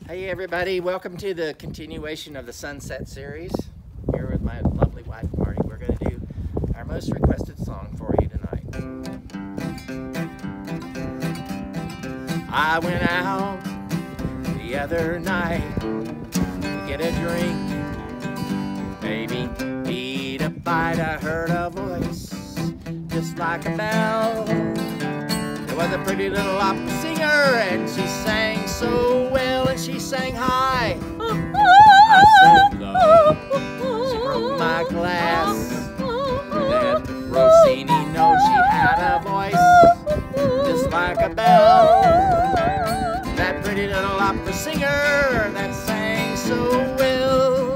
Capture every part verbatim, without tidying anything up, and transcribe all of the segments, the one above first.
Hey everybody, welcome to the continuation of the Sunset series. Here with my lovely wife Marty, we're going to do our most requested song for you tonight. I went out the other night to get a drink, maybe eat a bite. I heard a voice just like a bell. It was a pretty little opera singer, and she sang so well, and she sang high. I sang low. She broke my glass. That Rossini note, she had a voice just like a bell. That pretty little opera singer that sang so well.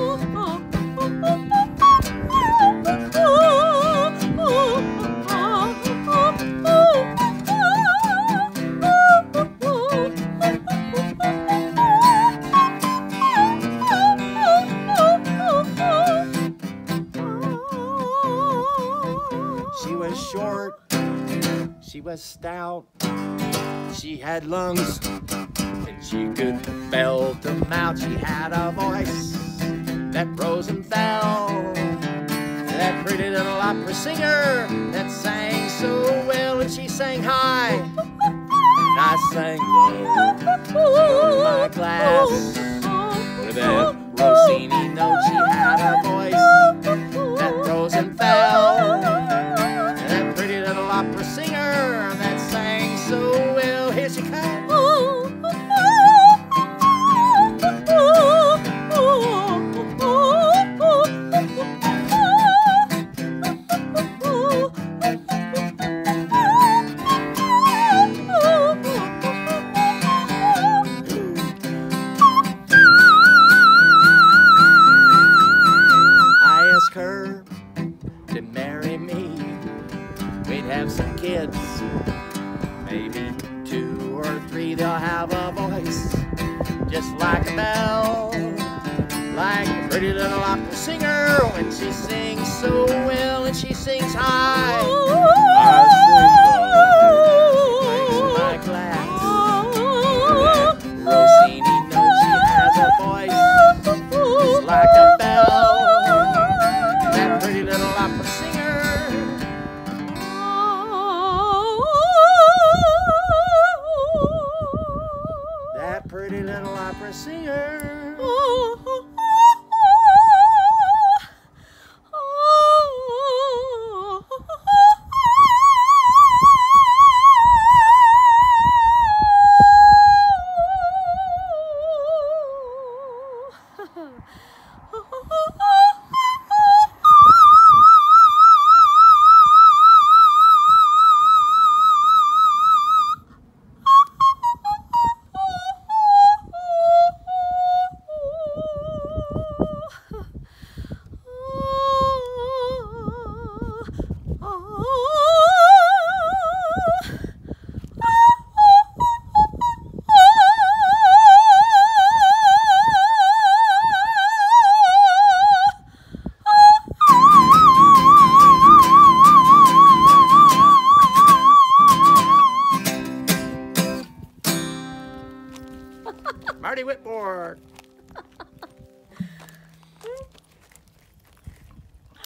She was short, she was stout, she had lungs, and she could belt them out. She had a voice that rose and fell. That pretty little opera singer that sang so well, and she sang high, and I sang low. My glass with that Rossini note, she had a voice that rose and fell. That pretty little opera singer that sang so well, here she comes. I asked her to marry me. We'd have some kids, maybe two or three. They'll have a voice just like a bell, like a pretty little opera singer when she sings so well, and she sings high. I sing low, my glass. That Rossini note, she has a voice just like a bell. That pretty little opera singer. That pretty little opera singer.